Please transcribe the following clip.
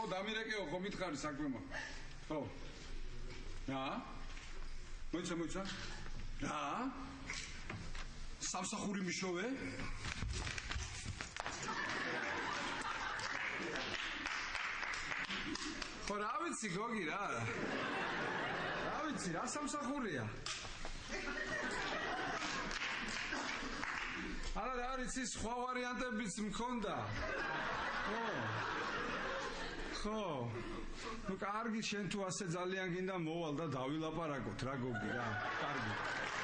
დამირეკეო, ხო მითხარი საქმემა. ხო. რა? მოიცა. რა? სამსახური მიშოვე? ხო, რა ვიცი, გოგი რა. რა ვიცი, რა სამსახურია? არა, რა არის ის სხვა ვარიანტებიც მქონდა. ხო. ნუ კარგი, შენ თუ ასე ძალიან გინდა მოვალ და დავილაპარაკოთ რა გოგი რა. კარგი.